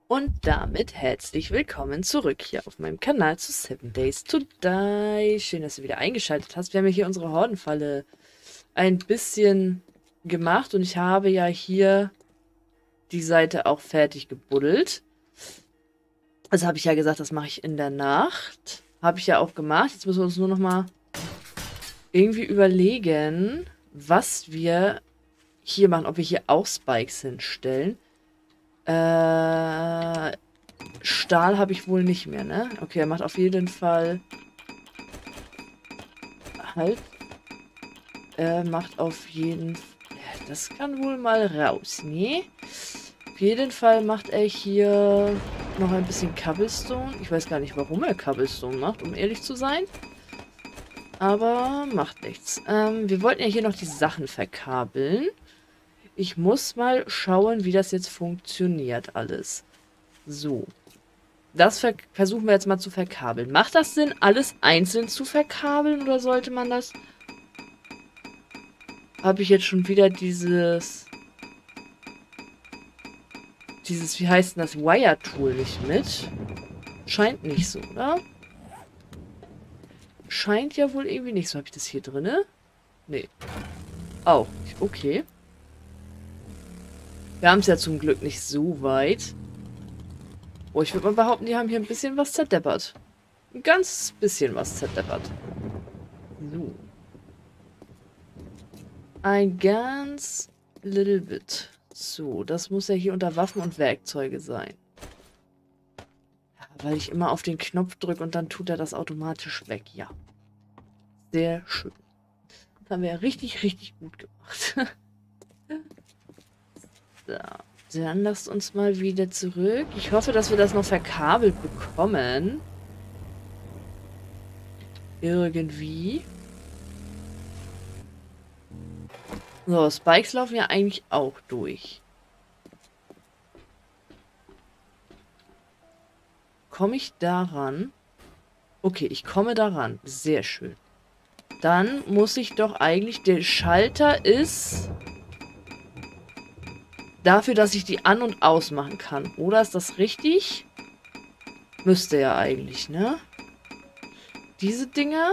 Und damit herzlich willkommen zurück hier auf meinem Kanal zu 7 Days to Die. Schön, dass du wieder eingeschaltet hast. Wir haben ja hier unsere Hordenfalle ein bisschen gemacht und ich habe ja hier die Seite auch fertig gebuddelt. Also habe ich ja gesagt, das mache ich in der Nacht. Habe ich ja auch gemacht. Jetzt müssen wir uns nur noch mal irgendwie überlegen, was wir hier machen. Ob wir hier auch Spikes hinstellen. Stahl habe ich wohl nicht mehr, ne? Okay, er macht auf jeden Fall... Halt. Er macht auf jeden Fall... Das kann wohl mal raus, ne? Auf jeden Fall macht er hier noch ein bisschen Cobblestone. Ich weiß gar nicht, warum er Cobblestone macht, um ehrlich zu sein. Aber macht nichts. Wir wollten ja hier noch die Sachen verkabeln. Ich muss mal schauen, wie das jetzt funktioniert alles. So. Das versuchen wir jetzt mal zu verkabeln. Macht das Sinn, alles einzeln zu verkabeln oder sollte man das... Habe ich jetzt schon wieder wie heißt denn das, Wire-Tool nicht mit? Scheint nicht so, oder? Scheint ja wohl irgendwie nicht so. Habe ich das hier drinne? Nee. Auch. Okay. Wir haben es ja zum Glück nicht so weit. Oh, ich würde mal behaupten, die haben hier ein bisschen was zerdeppert. Ein ganz bisschen was zerdeppert. So. Ein ganz little bit. So, das muss ja hier unter Waffen und Werkzeuge sein. Ja, weil ich immer auf den Knopf drücke und dann tut er das automatisch weg. Ja. Sehr schön. Das haben wir ja richtig, richtig gut gemacht. So. Dann lasst uns mal wieder zurück. Ich hoffe, dass wir das noch verkabelt bekommen. Irgendwie. So, Spikes laufen ja eigentlich auch durch. Komme ich daran? Okay, ich komme daran. Sehr schön. Dann muss ich doch eigentlich... Der Schalter ist dafür, dass ich die an- und ausmachen kann. Oder ist das richtig? Müsste ja eigentlich, ne? Diese Dinger...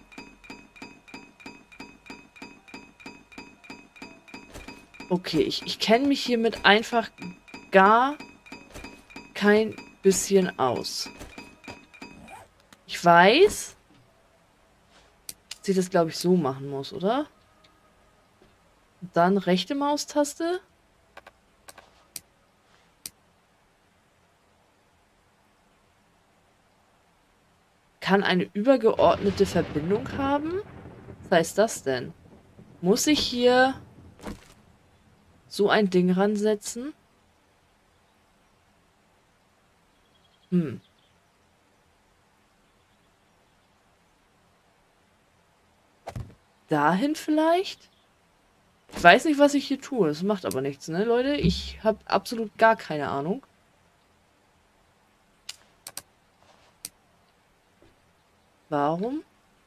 Okay, ich kenne mich hiermit einfach gar kein bisschen aus. Ich weiß, dass ich das, glaube ich, so machen muss, oder? Und dann rechte Maustaste. Kann eine übergeordnete Verbindung haben? Was heißt das denn? Muss ich hier so ein Ding ransetzen? Hm. Dahin vielleicht? Ich weiß nicht, was ich hier tue. Das macht aber nichts, ne, Leute? Ich habe absolut gar keine Ahnung. Warum?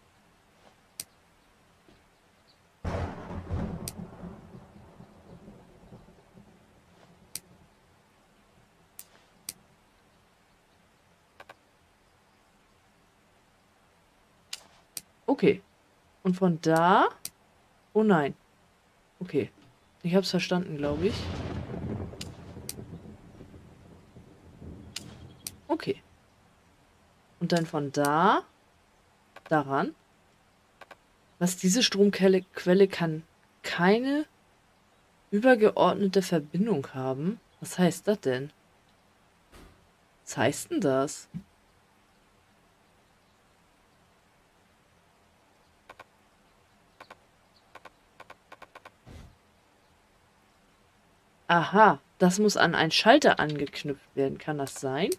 Okay. Und von da... Oh nein. Okay. Ich habe es verstanden, glaube ich. Okay. Und dann von da... Daran. Was diese Stromquelle kann keine übergeordnete Verbindung haben. Was heißt das denn? Was heißt denn das? Aha, das muss an einen Schalter angeknüpft werden. Kann das sein?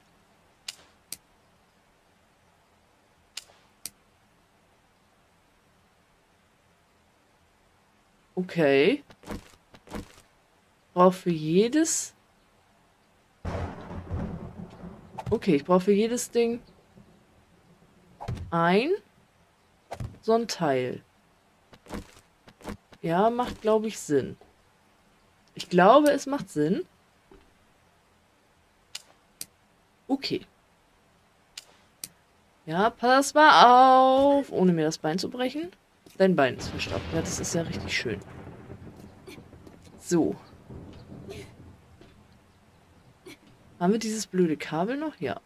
Okay. Brauche für jedes... Okay, ich brauche für jedes Ding ein so ein Teil. Ja, macht, glaube ich, Sinn. Ich glaube, es macht Sinn. Okay. Ja, pass mal auf, ohne mir das Bein zu brechen. Dein Bein ist verstaucht. Ja, das ist ja richtig schön. So. Haben wir dieses blöde Kabel noch? Ja.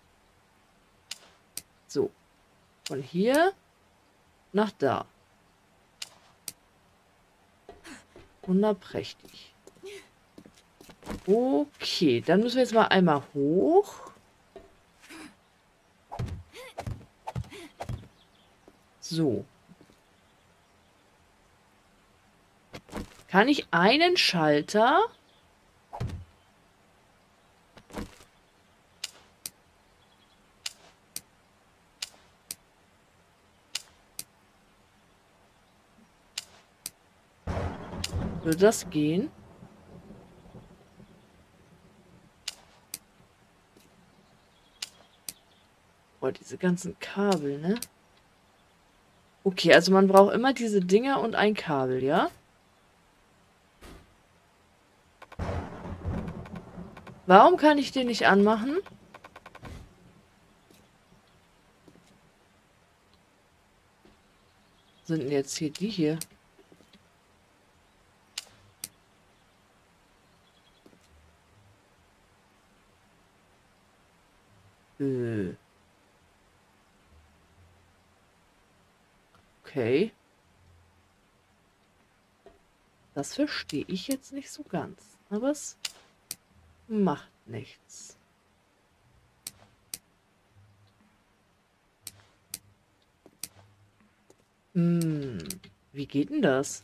So. Von hier nach da. Wunderprächtig. Okay, dann müssen wir jetzt mal einmal hoch. So. Kann ich einen Schalter... Würde das gehen? Boah, diese ganzen Kabel, ne? Okay, also man braucht immer diese Dinger und ein Kabel, ja? Warum kann ich den nicht anmachen? Sind denn jetzt hier die hier? Okay. Das verstehe ich jetzt nicht so ganz. Aber es macht nichts. Hm, wie geht denn das?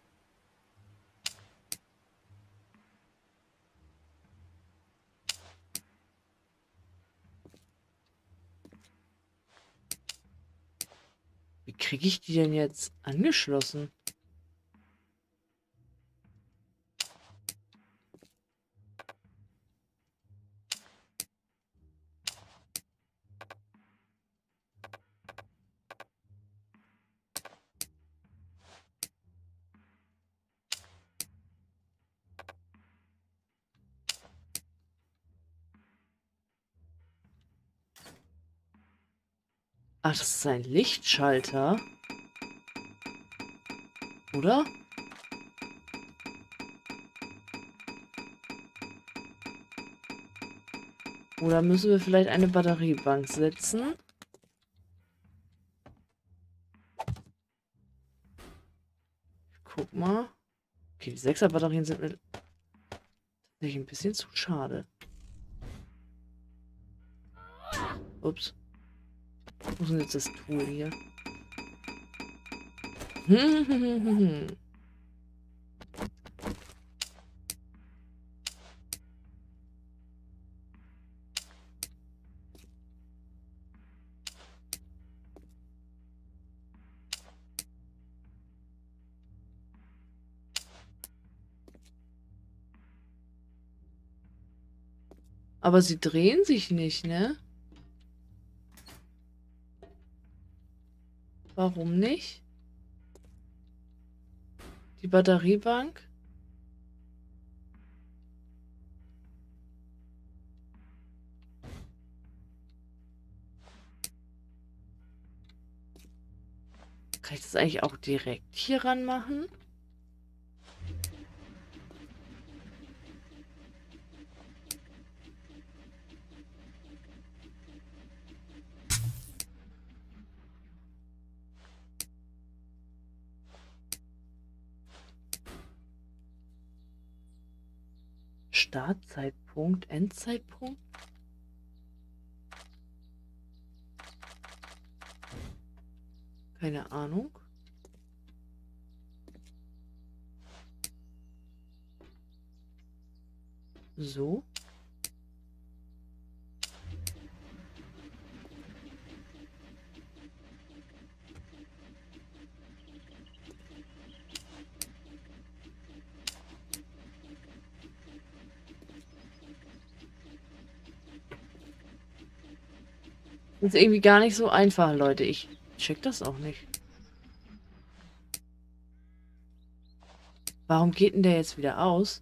Wie kriege ich die denn jetzt angeschlossen? Ach, das ist ein Lichtschalter. Oder? Oder müssen wir vielleicht eine Batteriebank setzen? Guck mal. Okay, die 6er Batterien sind mir tatsächlich ein bisschen zu schade. Ups. Wo ist denn jetzt das Tool hier? Aber sie drehen sich nicht, ne? Warum nicht? Die Batteriebank? Kann ich das eigentlich auch direkt hier ran machen? Startzeitpunkt, Endzeitpunkt? Keine Ahnung. So. Ist irgendwie gar nicht so einfach, Leute. Ich check das auch nicht. Warum geht denn der jetzt wieder aus?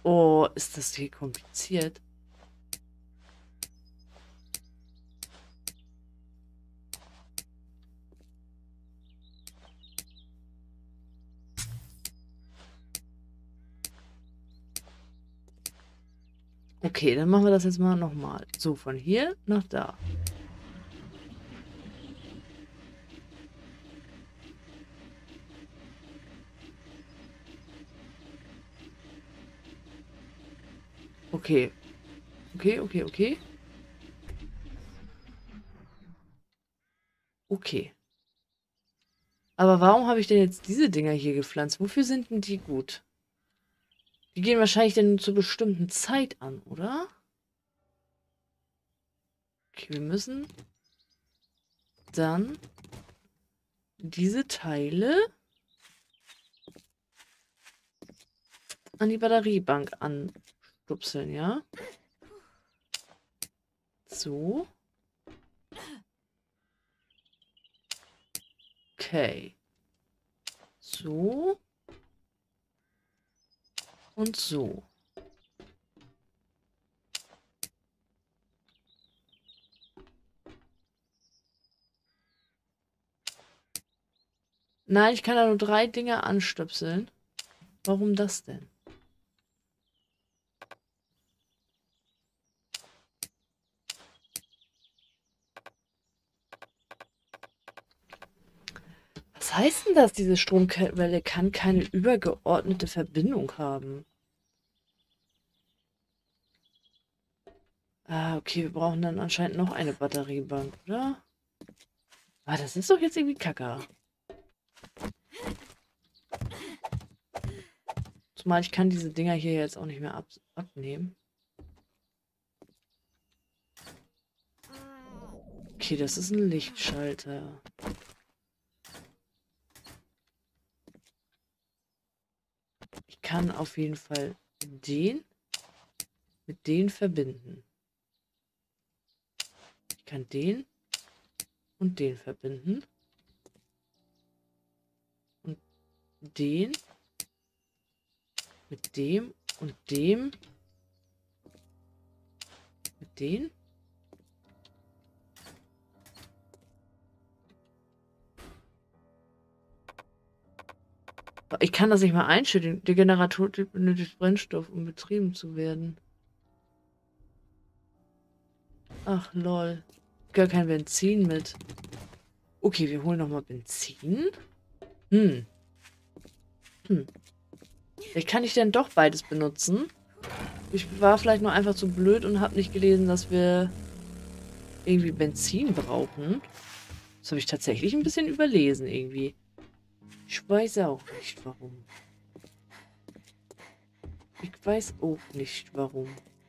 Oh, ist das hier kompliziert? Okay, dann machen wir das jetzt mal nochmal. So, von hier nach da. Okay. Okay, okay, okay. Okay. Aber warum habe ich denn jetzt diese Dinger hier gepflanzt? Wofür sind denn die gut? Die gehen wahrscheinlich dann zur bestimmten Zeit an, oder? Okay, wir müssen dann diese Teile an die Batteriebank anstupseln, ja? So. Okay. So. Und so. Nein, ich kann da nur 3 Dinger anstöpseln. Warum das denn? Was heißt denn das? Diese Stromquelle kann keine übergeordnete Verbindung haben. Ah, okay, wir brauchen dann anscheinend noch eine Batteriebank, oder? Ah, das ist doch jetzt irgendwie kacke. Zumal ich kann diese Dinger hier jetzt auch nicht mehr abnehmen. Okay, das ist ein Lichtschalter. Ich kann auf jeden Fall den mit den verbinden. Ich kann den und den verbinden. Und den mit dem und dem mit den. Ich kann das nicht mal einstellen. Der Generator benötigt Brennstoff, um betrieben zu werden. Ach, lol. Gar kein Benzin mit. Okay, wir holen nochmal Benzin. Hm. Vielleicht kann ich denn doch beides benutzen. Ich war vielleicht nur einfach zu blöd und habe nicht gelesen, dass wir irgendwie Benzin brauchen. Das habe ich tatsächlich ein bisschen überlesen irgendwie. Ich weiß auch nicht warum. Ich weiß auch nicht warum.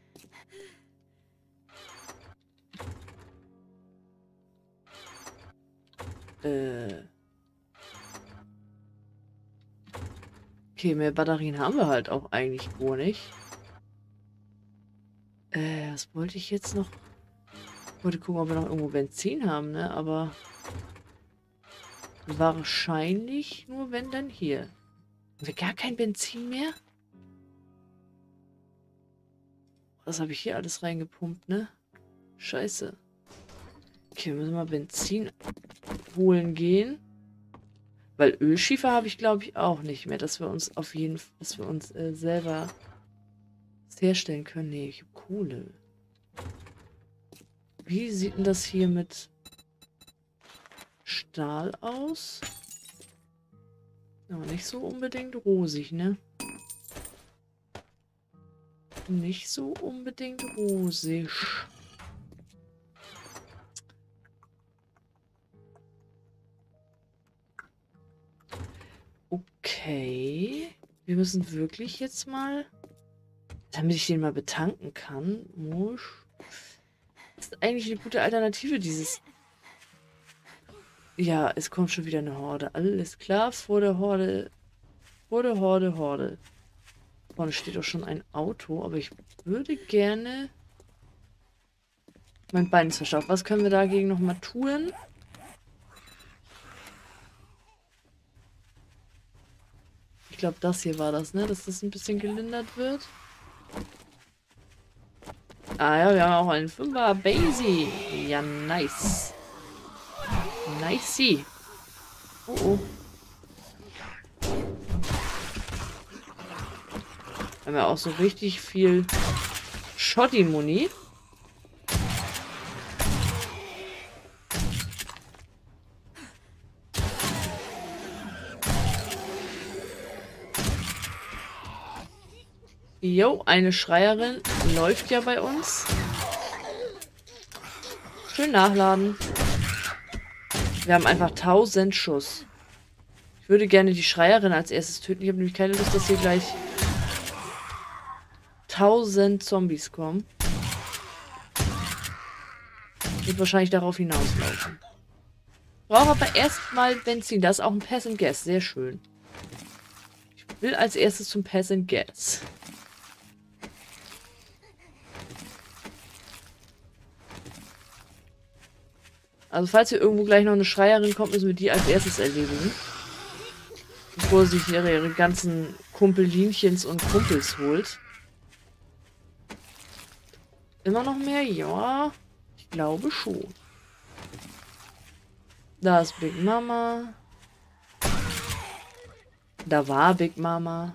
Okay, mehr Batterien haben wir halt auch eigentlich gar nicht. Was wollte ich jetzt noch? Ich wollte gucken, ob wir noch irgendwo Benzin haben, ne? Aber wahrscheinlich nur, wenn dann hier. Haben wir gar kein Benzin mehr? Was habe ich hier alles reingepumpt, ne? Scheiße. Okay, wir müssen mal Benzin holen gehen. Weil Ölschiefer habe ich, glaube ich, auch nicht mehr, dass wir uns auf jeden Fall, dass wir uns selber das herstellen können. Nee, ich habe Kohle. Wie sieht denn das hier mit Stahl aus? Aber nicht so unbedingt rosig, ne? Nicht so unbedingt rosig. Okay. Wir müssen wirklich jetzt mal, damit ich den mal betanken kann, Musch. Das ist eigentlich eine gute Alternative, dieses... Ja, es kommt schon wieder eine Horde. Alles klar, vor der Horde. Vor der Horde, Horde. Vorne steht auch schon ein Auto, aber ich würde gerne... Mein Bein ist verstaucht. Was können wir dagegen nochmal tun? Ich glaube, das hier war das, ne? Dass das ein bisschen gelindert wird. Ah ja, wir haben auch einen 5er Basie. Ja, nice. Nicey. Oh, oh. Haben wir auch so richtig viel Schotti-Muni. Jo, eine Schreierin läuft ja bei uns. Schön nachladen. Wir haben einfach 1000 Schuss. Ich würde gerne die Schreierin als erstes töten. Ich habe nämlich keine Lust, dass hier gleich 1000 Zombies kommen. Wird wahrscheinlich darauf hinauslaufen. Brauche aber erstmal Benzin. Das ist auch ein Pass and Gas. Sehr schön. Ich will als erstes zum Pass and Gas. Also falls hier irgendwo gleich noch eine Schreierin kommt, müssen wir die als erstes erledigen. Bevor sie sich ihre ganzen Kumpelinchens und Kumpels holt. Immer noch mehr? Ja, ich glaube schon. Da ist Big Mama. Da war Big Mama.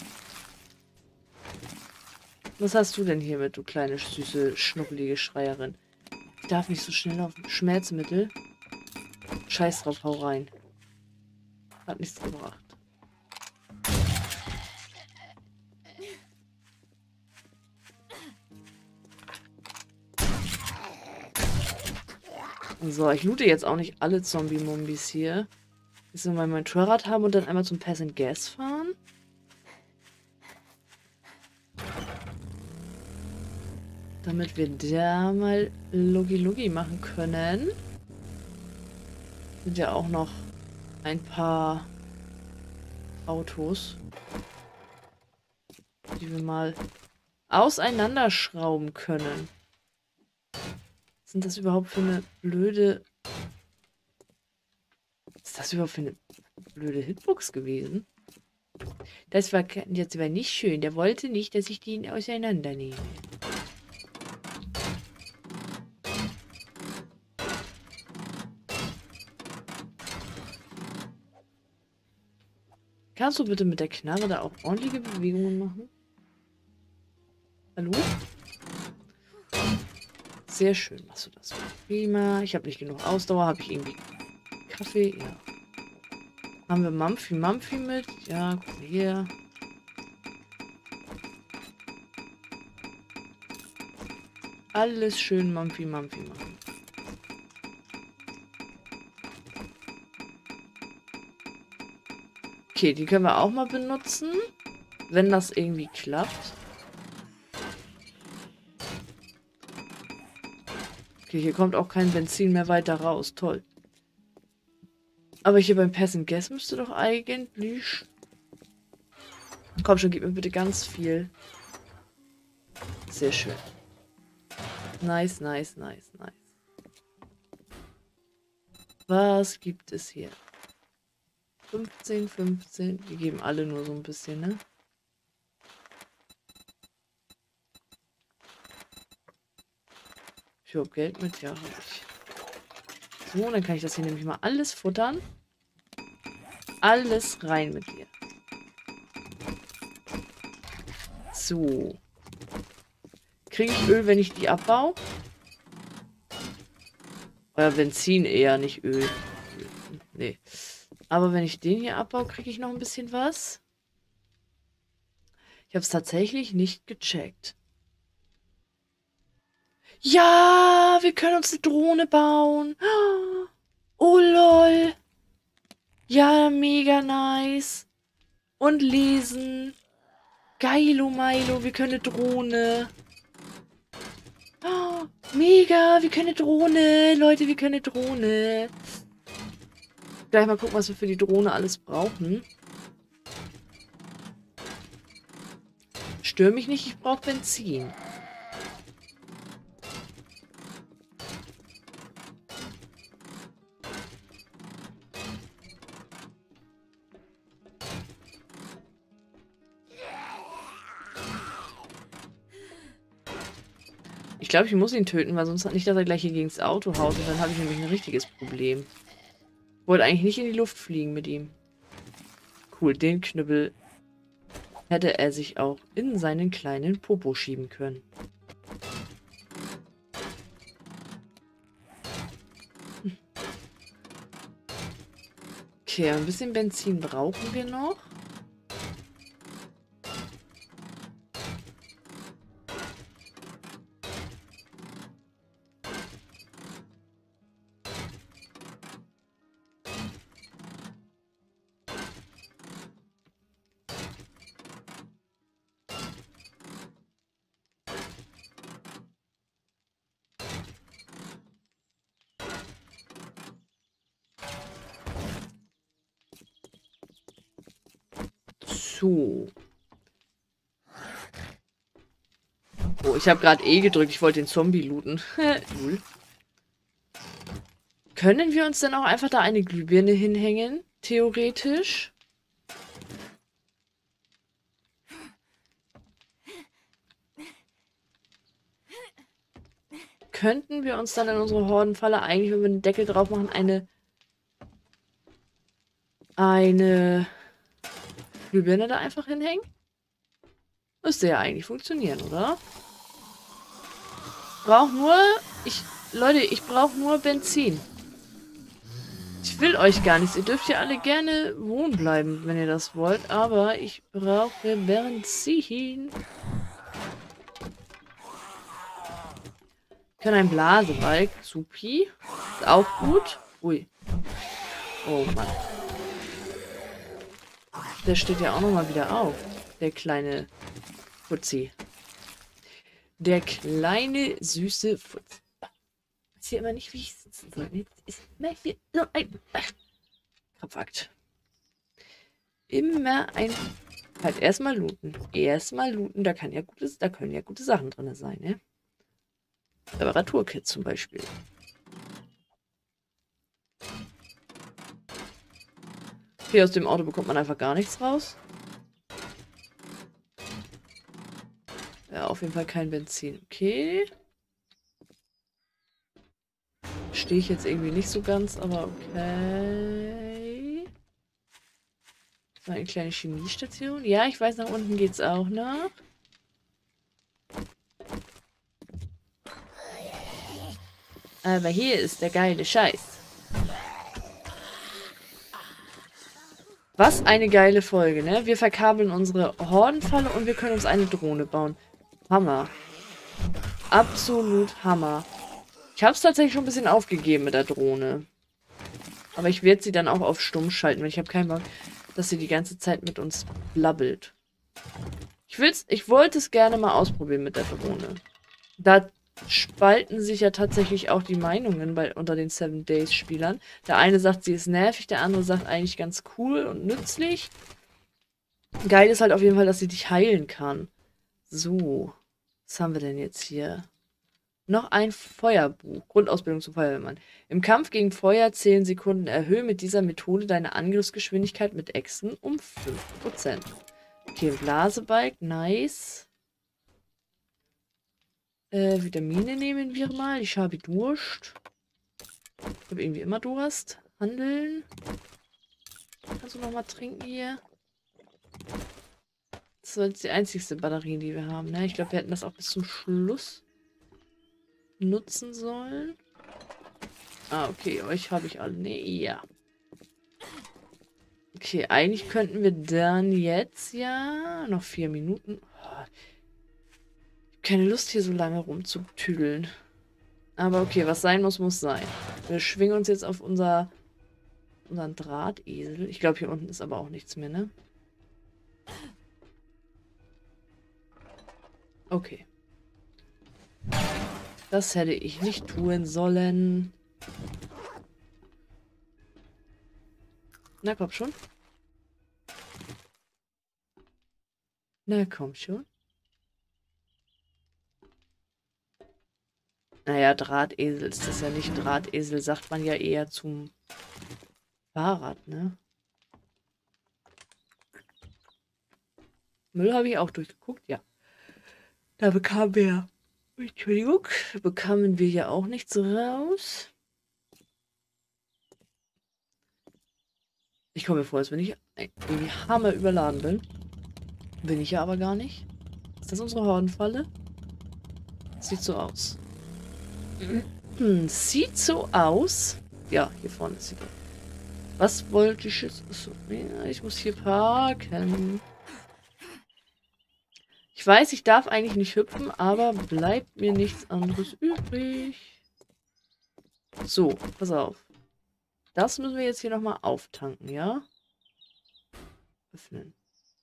Was hast du denn hiermit, du kleine, süße, schnuckelige Schreierin? Ich darf nicht so schnell auf Schmerzmittel. Scheiß drauf, hau rein. Hat nichts gebracht. So, ich loote jetzt auch nicht alle Zombie-Mumbis hier. Jetzt wir mal mein Motorrad haben und dann einmal zum Pass and Gas fahren. Damit wir da mal Logi-Logi machen können. Sind ja auch noch ein paar Autos, die wir mal auseinanderschrauben können. Was sind das überhaupt für eine blöde... Was ist das überhaupt für eine blöde Hitbox gewesen? Das war jetzt aber nicht schön. Der wollte nicht, dass ich den auseinandernehme. Kannst du bitte mit der Knarre da auch ordentliche Bewegungen machen? Hallo? Sehr schön machst du das. Prima. Ich habe nicht genug Ausdauer. Habe ich irgendwie Kaffee? Ja. Haben wir Mampfi mit? Ja, guck mal hier. Alles schön Mampfi machen. Okay, die können wir auch mal benutzen. Wenn das irgendwie klappt. Okay, hier kommt auch kein Benzin mehr weiter raus. Toll. Aber hier beim Pass and Gas müsste doch eigentlich... Komm schon, gib mir bitte ganz viel. Sehr schön. Nice. Was gibt es hier? 15. Die geben alle nur so ein bisschen, ne? Ich habe Geld mit, ja, habe ich. So, dann kann ich das hier nämlich mal alles futtern. Alles rein mit dir. So. Kriege ich Öl, wenn ich die abbaue? Oder Benzin eher, nicht Öl. Nee. Aber wenn ich den hier abbaue, kriege ich noch ein bisschen was. Ich habe es tatsächlich nicht gecheckt. Ja, wir können uns eine Drohne bauen. Oh lol. Ja, mega nice. Und lesen. Geilo Milo, wir können eine Drohne. Oh, mega, wir können eine Drohne. Leute, wir können eine Drohne. Gleich mal gucken, was wir für die Drohne alles brauchen. Stör mich nicht, ich brauche Benzin. Ich glaube, ich muss ihn töten, weil sonst nicht, dass er gleich hier gegen das Auto haut. Und dann habe ich nämlich ein richtiges Problem. Ich wollte eigentlich nicht in die Luft fliegen mit ihm. Cool, den Knüppel hätte er sich auch in seinen kleinen Popo schieben können. Okay, ein bisschen Benzin brauchen wir noch. So. Oh, ich habe gerade E gedrückt. Ich wollte den Zombie looten. Cool. Können wir uns denn auch einfach da eine Glühbirne hinhängen? Theoretisch. Könnten wir uns dann in unsere Hordenfalle eigentlich, wenn wir einen Deckel drauf machen, eine Glühbirne da einfach hinhängen? Müsste ja eigentlich funktionieren, oder? Leute, ich brauche nur Benzin. Ich will euch gar nichts. Ihr dürft ja alle gerne wohnen bleiben, wenn ihr das wollt. Aber ich brauche Benzin. Ich kann ein Blasebalg. Supi. Ist auch gut. Ui. Oh Mann. Der steht ja auch nochmal wieder auf. Der kleine Fuzzi. Der kleine, süße Fuzzi. Ich weiß hier immer nicht, wie ich sitzen soll. Jetzt ist immer hier so ein Krampfakt. Immer ein... Halt, erstmal looten. Erstmal looten. Da können ja gute Sachen drin sein, ne? Reparaturkit zum Beispiel. Hier aus dem Auto bekommt man einfach gar nichts raus. Ja, auf jeden Fall kein Benzin. Okay. Stehe ich jetzt irgendwie nicht so ganz, aber okay. So eine kleine Chemiestation. Ja, ich weiß, nach unten geht's auch noch. Aber hier ist der geile Scheiß. Was eine geile Folge, ne? Wir verkabeln unsere Hordenfalle und wir können uns eine Drohne bauen. Hammer. Absolut Hammer. Ich habe es tatsächlich schon ein bisschen aufgegeben mit der Drohne. Aber ich werde sie dann auch auf stumm schalten, weil ich habe keinen Bock, dass sie die ganze Zeit mit uns blabbelt. Ich wollte es gerne mal ausprobieren mit der Drohne. Da spalten sich ja tatsächlich auch die Meinungen unter den 7 Days Spielern. Der eine sagt, sie ist nervig, der andere sagt eigentlich ganz cool und nützlich. Geil ist halt auf jeden Fall, dass sie dich heilen kann. So, was haben wir denn jetzt hier? Noch ein Feuerbuch. Grundausbildung zum Feuerwehrmann. Im Kampf gegen Feuer 10 Sekunden. Erhöhe mit dieser Methode deine Angriffsgeschwindigkeit mit Äxten um 5%. Okay, Blasebalg, nice. Vitamine nehmen wir mal. Ich habe Durst. Ich habe irgendwie immer Durst. Handeln. Kannst du noch mal trinken hier? Das ist jetzt die einzigste Batterie, die wir haben, ne? Ich glaube, wir hätten das auch bis zum Schluss nutzen sollen. Ah, okay. Euch habe ich alle. Ne, ja. Okay, eigentlich könnten wir dann jetzt ja noch 4 Minuten. Oh, keine Lust, hier so lange rumzutüdeln. Aber okay, was sein muss, muss sein. Wir schwingen uns jetzt auf unseren Drahtesel. Ich glaube, hier unten ist aber auch nichts mehr, ne? Okay. Das hätte ich nicht tun sollen. Na, komm schon. Na, komm schon. Naja, Drahtesel ist das ja nicht. Drahtesel sagt man ja eher zum Fahrrad, ne? Müll habe ich auch durchgeguckt, ja. Da bekamen wir Entschuldigung, bekamen wir ja auch nichts raus. Ich komme mir vor, als wenn ich irgendwie hammer überladen bin. Bin ich ja aber gar nicht. Ist das unsere Hordenfalle? Sieht so aus. Sieht so aus. Ja, hier vorne ist sie. Was wollte ich jetzt? Achso, ja, ich muss hier parken. Ich weiß, ich darf eigentlich nicht hüpfen, aber bleibt mir nichts anderes übrig. So, pass auf. Das müssen wir jetzt hier nochmal auftanken, ja? Öffnen.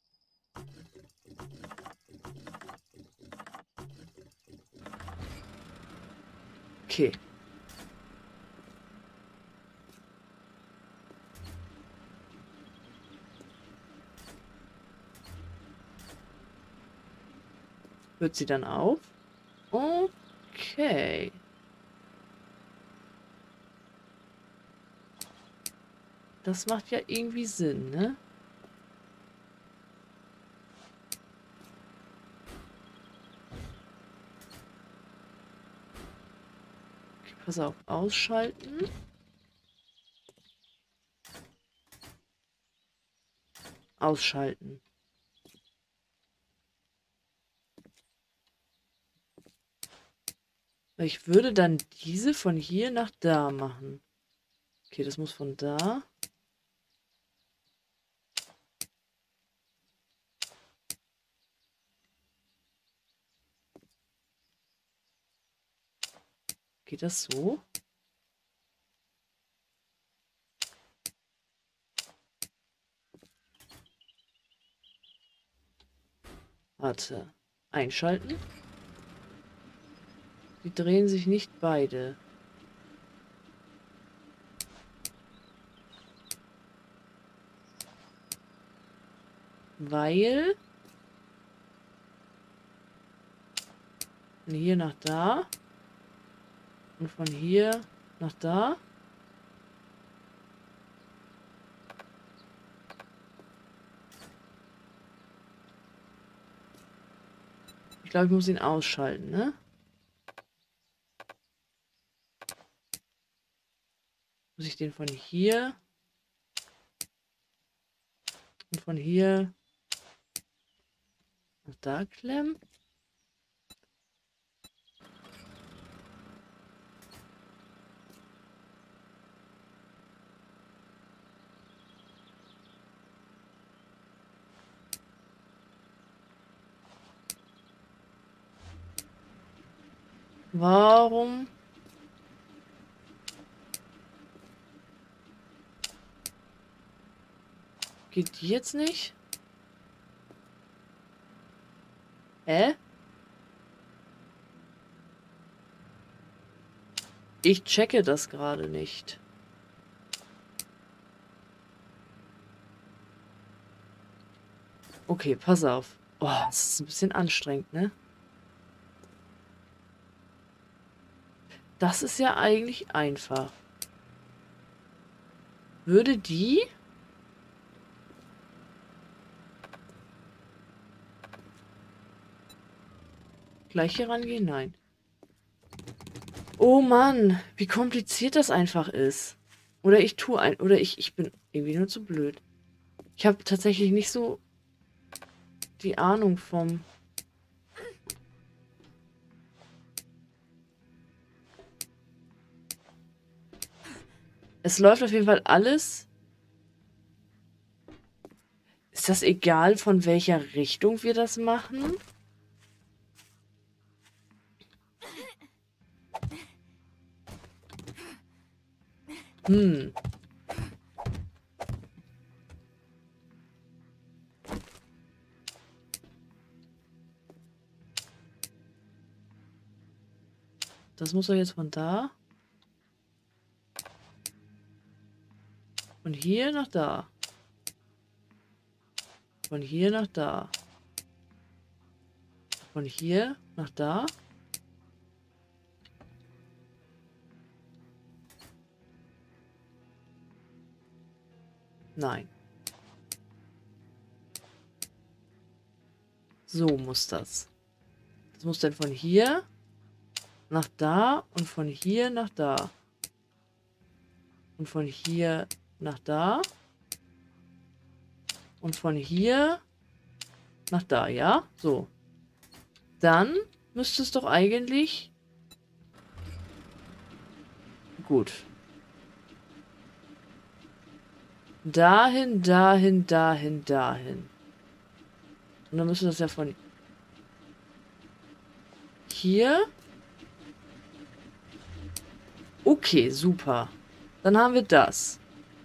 Okay. Hört sie dann auf? Okay. Das macht ja irgendwie Sinn, ne? Okay, pass auf. Ausschalten. Ausschalten. Ich würde dann diese von hier nach da machen. Okay, das muss von da. Geht das so? Warte. Einschalten. Die drehen sich nicht beide. Weil von hier nach da und von hier nach da. Ich glaube, ich muss ihn ausschalten, ne? Muss ich den von hier und von hier nach da klemmen? Warum? Geht die jetzt nicht? Hä? Ich checke das gerade nicht. Okay, pass auf. Oh, das ist ein bisschen anstrengend, ne? Das ist ja eigentlich einfach. Würde die... gleich hier rangehen? Nein. Oh Mann, wie kompliziert das einfach ist. Oder ich tue ein... Oder ich bin irgendwie nur zu blöd. Ich habe tatsächlich nicht so die Ahnung vom... Es läuft auf jeden Fall alles. Ist das egal, von welcher Richtung wir das machen? Hm. Das muss doch jetzt von da. Von hier nach da. Von hier nach da. Von hier nach da. Nein. So muss das. Das muss dann von hier nach da und von hier nach da. Und von hier nach da. Und von hier nach da, ja? So. Dann müsste es doch eigentlich... Gut. Dahin, dahin, dahin, dahin. Und dann müsste das ja von hier. Okay, super. Dann haben wir das.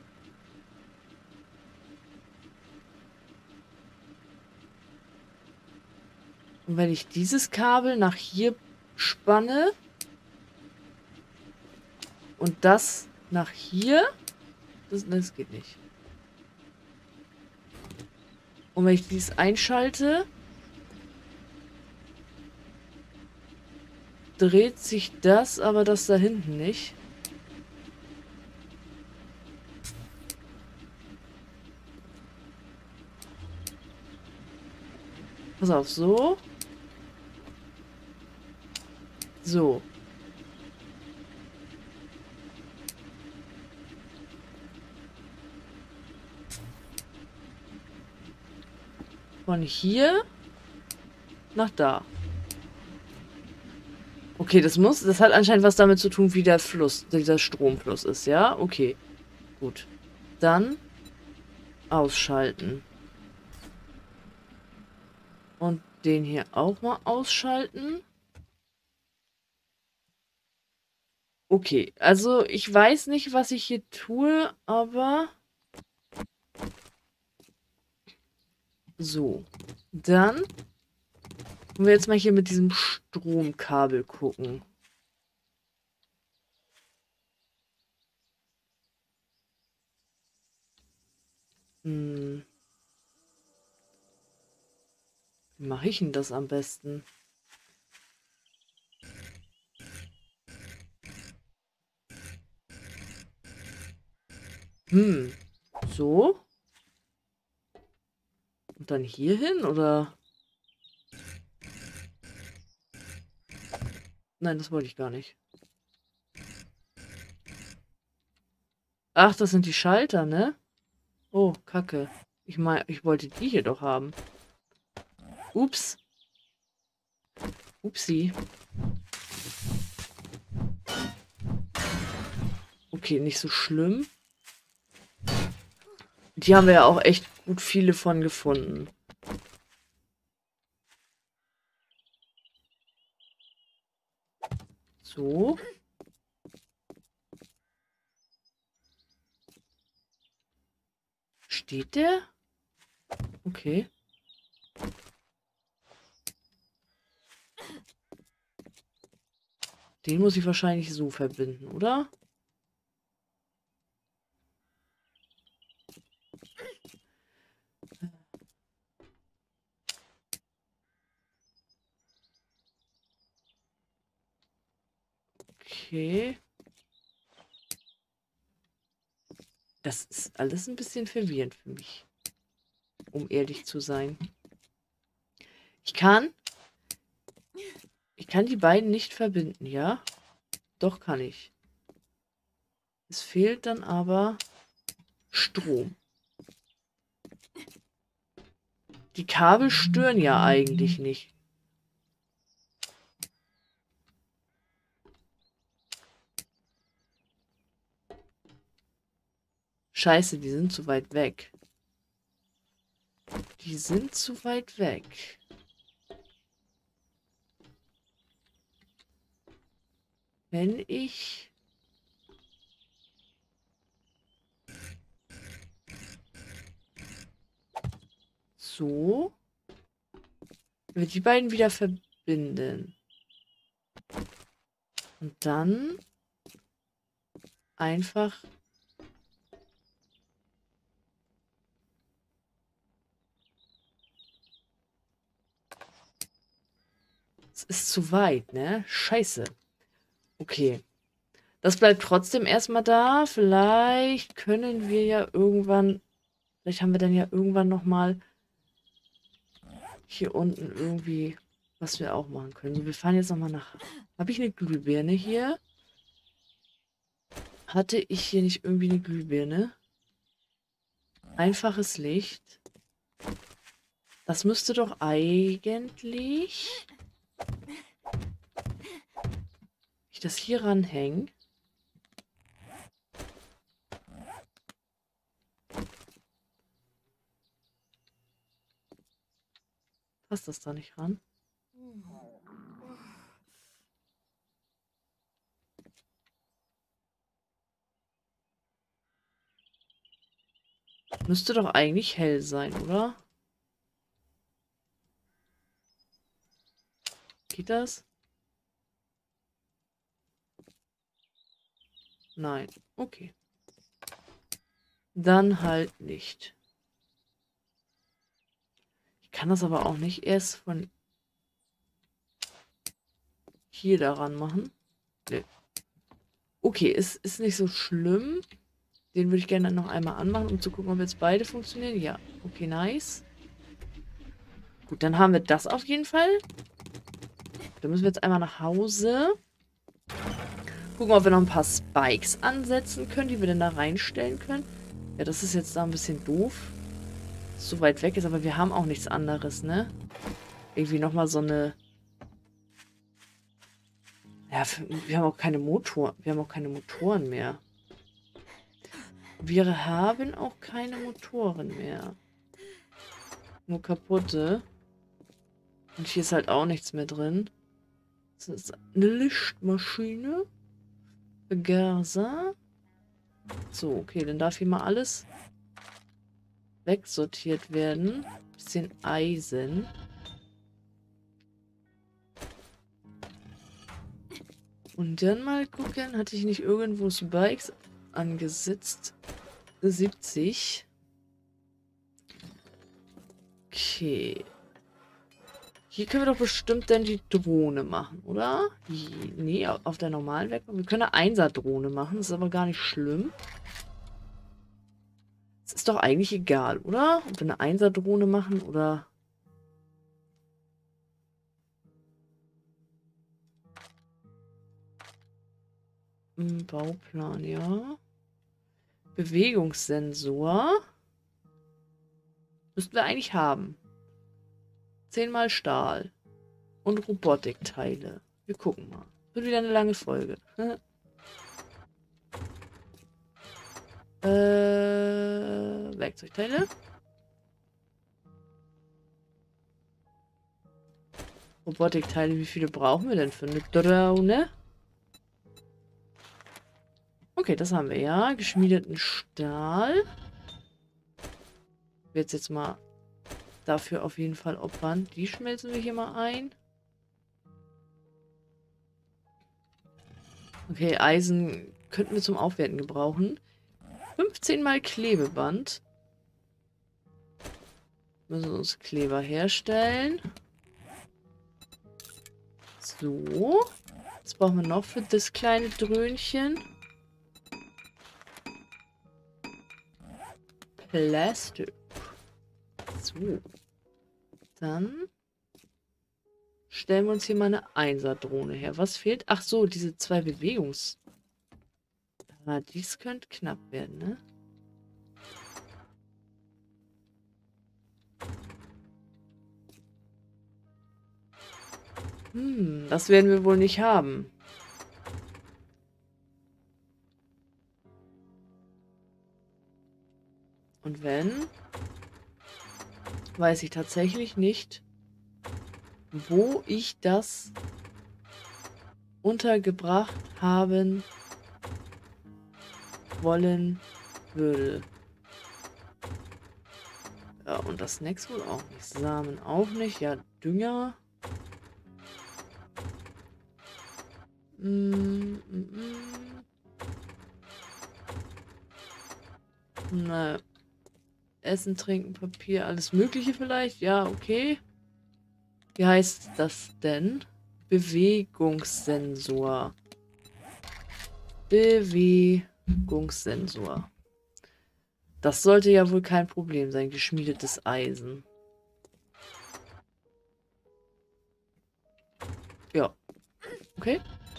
Und wenn ich dieses Kabel nach hier spanne und das nach hier, das geht nicht. Und wenn ich dies einschalte, dreht sich das, aber das da hinten nicht. Pass auf, so. So. Von hier nach da. Okay, das hat anscheinend was damit zu tun, wie der Fluss, dieser Stromfluss ist, ja? Okay, gut. Dann ausschalten. Und den hier auch mal ausschalten. Okay, also ich weiß nicht, was ich hier tue, aber... So. Dann wollen wir jetzt mal hier mit diesem Stromkabel gucken. Hm. Wie mache ich denn das am besten? So. Und dann hier hin, oder? Nein, das wollte ich gar nicht. Ach, das sind die Schalter, ne? Oh, Kacke. Ich meine, ich wollte die hier doch haben. Ups. Upsi. Okay, nicht so schlimm. Die haben wir ja auch echt gut viele von gefunden. So. Steht der? Okay. Den muss ich wahrscheinlich so verbinden, oder? Okay. Das ist alles ein bisschen verwirrend für mich. Um ehrlich zu sein. Ich kann die beiden nicht verbinden, ja? Doch kann ich. Es fehlt dann aber Strom. Die Kabel stören ja eigentlich nicht. Scheiße, die sind zu weit weg. Die sind zu weit weg. Wenn ich... So... Wenn wir die beiden wieder verbinden. Und dann... Einfach... Es ist zu weit, ne? Scheiße. Okay. Das bleibt trotzdem erstmal da. Vielleicht können wir ja irgendwann... Vielleicht haben wir dann ja irgendwann nochmal hier unten irgendwie was wir auch machen können. So, wir fahren jetzt nochmal nach... Habe ich eine Glühbirne hier? Hatte ich hier nicht irgendwie eine Glühbirne? Einfaches Licht. Das müsste doch eigentlich... Ich das hier ranhängen. Passt das da nicht ran? Müsste doch eigentlich hell sein, oder? Geht das? Nein. Okay. Dann halt nicht. Ich kann das aber auch nicht erst von hier daran machen. Nee. Okay, es ist nicht so schlimm. Den würde ich gerne noch einmal anmachen, um zu gucken, ob jetzt beide funktionieren. Ja, okay, nice. Gut, dann haben wir das auf jeden Fall. Dann müssen wir jetzt einmal nach Hause. Gucken, ob wir noch ein paar Spikes ansetzen können, die wir denn da reinstellen können. Ja, das ist jetzt da ein bisschen doof. Dass es so weit weg ist, aber wir haben auch nichts anderes, ne? Irgendwie nochmal so eine... Ja, wir haben auch keine Motoren mehr. Wir haben auch keine Motoren mehr. Nur kaputte. Und hier ist halt auch nichts mehr drin. Das ist eine Lichtmaschine. Vergaser. So, okay, dann darf hier mal alles wegsortiert werden. Bisschen Eisen. Und dann mal gucken, hatte ich nicht irgendwo Spikes angesetzt? 70. Okay. Hier können wir doch bestimmt dann die Drohne machen, oder? Nee, auf der normalen Werkbank. Wir können eine 1er-Drohne machen, das ist aber gar nicht schlimm. Es ist doch eigentlich egal, oder? Ob wir eine 1er-Drohne machen oder... Bauplan, ja. Bewegungssensor. Müssten wir eigentlich haben. 10 mal Stahl. Und Robotikteile. Wir gucken mal. Wird wieder eine lange Folge. Werkzeugteile. Robotikteile, wie viele brauchen wir denn für eine Drohne? Okay, das haben wir ja. Geschmiedeten Stahl. Ich werde jetzt mal dafür auf jeden Fall opfern. Die schmelzen wir hier mal ein. Okay, Eisen könnten wir zum Aufwerten gebrauchen. 15 mal Klebeband. Müssen wir uns Kleber herstellen. So. Was brauchen wir noch für das kleine Dröhnchen? Plastik. So. Dann stellen wir uns hier mal eine 1er-Drohne her. Was fehlt? Ach so, diese 2 Bewegungs... Ah, dies könnte knapp werden, ne? Das werden wir wohl nicht haben. Und wenn, weiß ich tatsächlich nicht, wo ich das untergebracht haben wollen würde. Ja, und das Snacks wohl auch nicht. Samen auch nicht. Ja, Dünger. Na, Essen, Trinken, Papier, alles Mögliche vielleicht. Ja, okay. Wie heißt das denn? Bewegungssensor. Bewegungssensor. Das sollte ja wohl kein Problem sein. Geschmiedetes Eisen. Ja. Okay.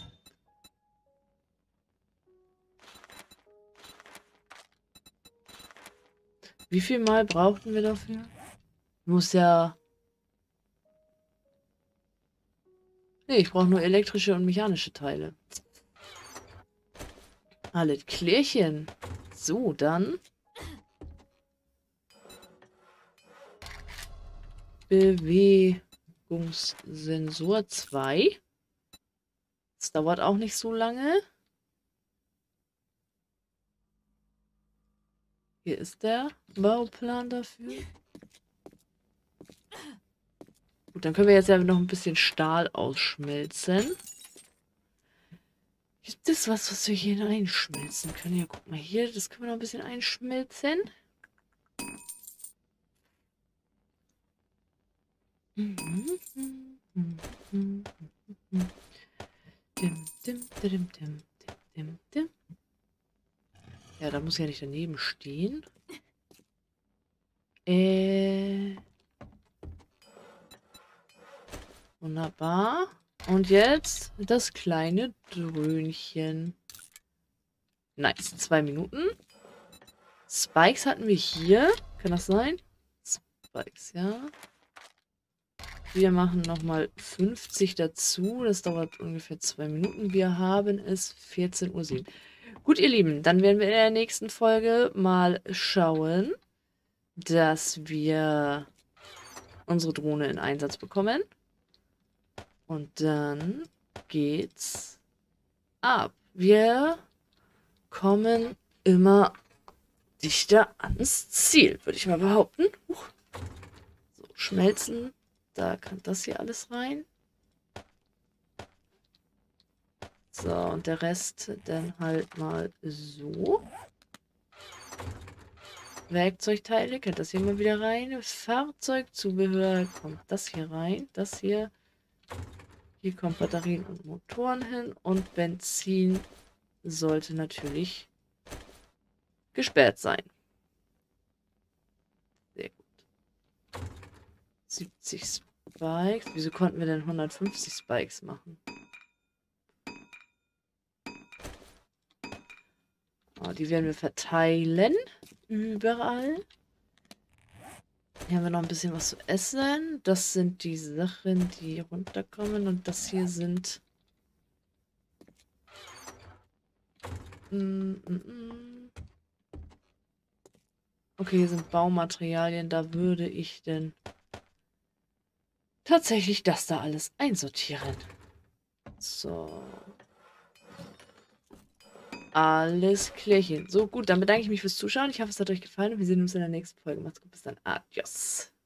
Wie viel Mal brauchten wir dafür? Muss ja... Nee, ich brauche nur elektrische und mechanische Teile. Alles klärchen. So, dann... Bewegungssensor 2. Das dauert auch nicht so lange. Hier ist der Bauplan dafür. Gut, dann können wir jetzt ja noch ein bisschen Stahl ausschmelzen. Gibt es was wir hier einschmelzen können? Ja, guck mal hier, das können wir noch ein bisschen einschmelzen. Ja, da muss ja nicht daneben stehen. Wunderbar. Und jetzt das kleine Dröhnchen. Nice. 2 Minuten. Spikes hatten wir hier. Kann das sein? Spikes, ja. Wir machen nochmal 50 dazu. Das dauert ungefähr 2 Minuten. Wir haben es 14:07 Uhr. Gut, ihr Lieben, dann werden wir in der nächsten Folge mal schauen, dass wir unsere Drohne in Einsatz bekommen. Und dann geht's ab. Wir kommen immer dichter ans Ziel, würde ich mal behaupten. So, schmelzen. Da kann das hier alles rein. So, und der Rest dann halt mal so. Werkzeugteile, kennt das hier mal wieder rein. Fahrzeugzubehör kommt das hier rein. Das hier. Hier kommt Batterien und Motoren hin. Und Benzin sollte natürlich gesperrt sein. Sehr gut. 70 Spikes. Wieso konnten wir denn 150 Spikes machen? Oh, die werden wir verteilen. Überall. Hier haben wir noch ein bisschen was zu essen. Das sind die Sachen, die runterkommen. Und das hier sind... Okay, hier sind Baumaterialien. Da würde ich denn tatsächlich das da alles einsortieren. So. Alles klärchen. So, gut, dann bedanke ich mich fürs Zuschauen. Ich hoffe, es hat euch gefallen und wir sehen uns in der nächsten Folge. Macht's gut, bis dann. Adios.